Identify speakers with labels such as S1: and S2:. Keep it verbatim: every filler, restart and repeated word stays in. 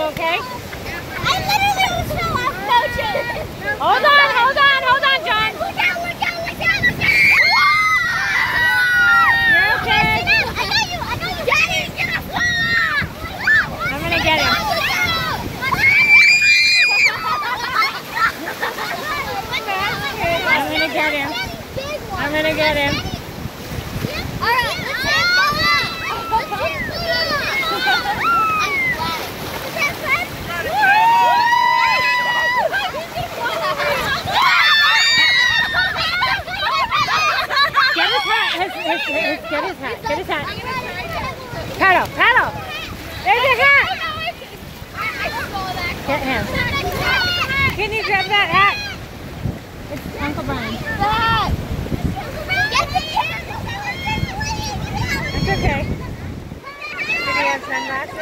S1: okay?
S2: I literally was so off motion.
S1: Hold on, hold on, hold on, John.
S2: Look out, look out, look out, look out.
S1: You're okay.
S2: I got you, I got you. Daddy, get us.
S1: I'm gonna get him. I'm gonna get him. I'm gonna get him.
S2: All right, let's get
S1: Get his hat. His, his, his, get his hat. Get his hat. Paddle, paddle. There's your hat. Get him. Can you grab that hat? It's Uncle Brian. It's okay. Did he have sunglasses?